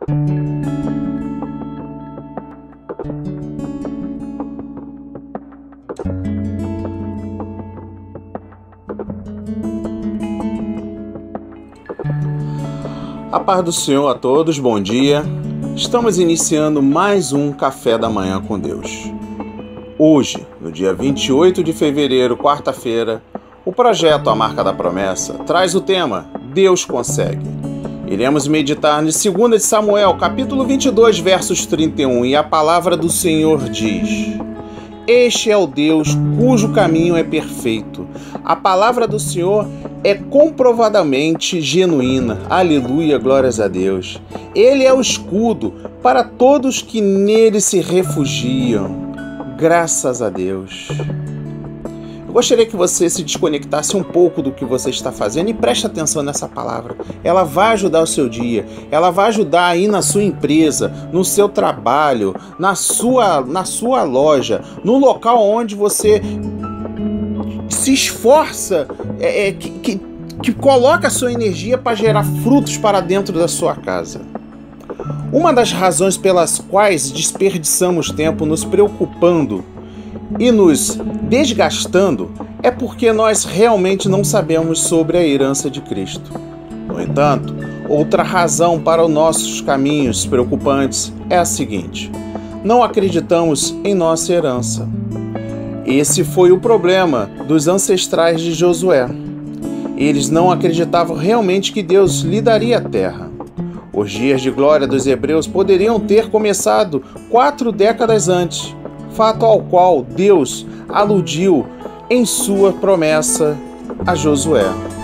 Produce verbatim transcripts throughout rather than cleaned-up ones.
A paz do Senhor a todos, bom dia. Estamos iniciando mais um Café da Manhã com Deus. Hoje, no dia vinte e oito de fevereiro, quarta-feira, o projeto A Marca da Promessa traz o tema Deus Consegue. Iremos meditar em segunda de Samuel, capítulo vinte e dois, versos trinta e um, e a palavra do Senhor diz: Este é o Deus cujo caminho é perfeito. A palavra do Senhor é comprovadamente genuína. Aleluia, glórias a Deus. Ele é o escudo para todos que nele se refugiam. Graças a Deus. Eu gostaria que você se desconectasse um pouco do que você está fazendo e preste atenção nessa palavra. Ela vai ajudar o seu dia, ela vai ajudar aí na sua empresa, no seu trabalho, na sua, na sua loja, no local onde você se esforça, é, é, que, que, que coloca a sua energia para gerar frutos para dentro da sua casa. Uma das razões pelas quais desperdiçamos tempo nos preocupando e nos desgastando é porque nós realmente não sabemos sobre a herança de Cristo. No entanto, outra razão para os nossos caminhos preocupantes é a seguinte: não acreditamos em nossa herança. Esse foi o problema dos ancestrais de Josué. Eles não acreditavam realmente que Deus lhe daria a terra. Os dias de glória dos hebreus poderiam ter começado quatro décadas antes, fato ao qual Deus aludiu em sua promessa a Josué.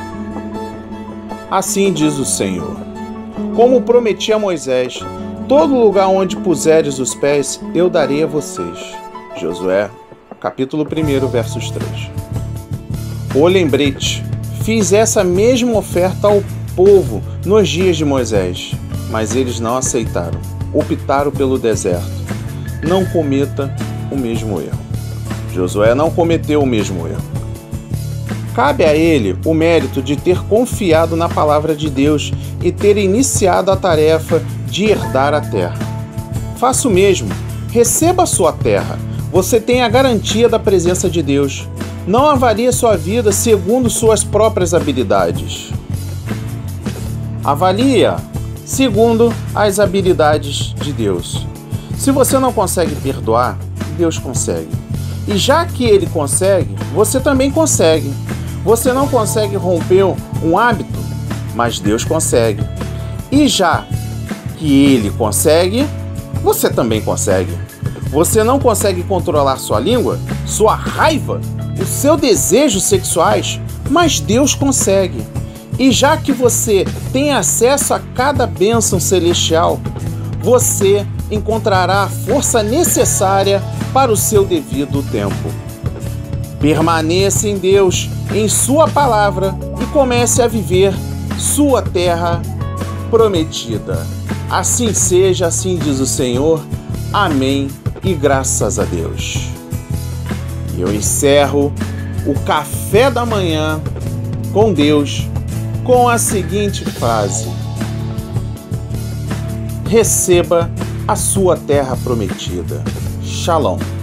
Assim diz o Senhor: como prometi a Moisés, todo lugar onde puseres os pés, eu darei a vocês. Josué, capítulo um, versos três. O lembrete: fiz essa mesma oferta ao povo nos dias de Moisés, mas eles não aceitaram, optaram pelo deserto. Não cometa o mesmo erro. Josué não cometeu o mesmo erro. Cabe a ele o mérito de ter confiado na palavra de Deus e ter iniciado a tarefa de herdar a terra. Faça o mesmo. Receba a sua terra. Você tem a garantia da presença de Deus. Não avalie sua vida segundo suas próprias habilidades. Avalie-a segundo as habilidades de Deus. Se você não consegue perdoar, Deus consegue. E já que Ele consegue, você também consegue. Você não consegue romper um hábito, mas Deus consegue. E já que Ele consegue, você também consegue. Você não consegue controlar sua língua, sua raiva, os seus desejos sexuais, mas Deus consegue. E já que você tem acesso a cada bênção celestial, você encontrará a força necessária para o seu devido tempo. Permaneça em Deus, em sua palavra, e comece a viver sua terra prometida. Assim seja, assim diz o Senhor. Amém e graças a Deus. E eu encerro o Café da Manhã com Deus com a seguinte frase: receba a sua terra prometida. Shalom.